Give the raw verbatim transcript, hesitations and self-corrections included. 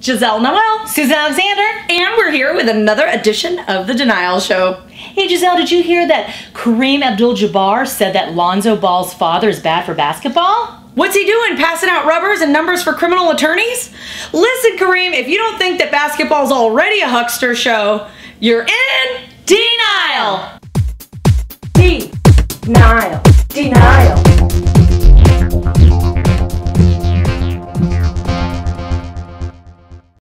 Gisele Noel Susan Alexander. And we're here with another edition of The Denial Show. Hey Gisele, did you hear that Kareem Abdul-Jabbar said that Lonzo Ball's father is bad for basketball? What's he doing, passing out rubbers and numbers for criminal attorneys? Listen, Kareem, if you don't think that basketball's already a huckster show, you're in Denial! Denial.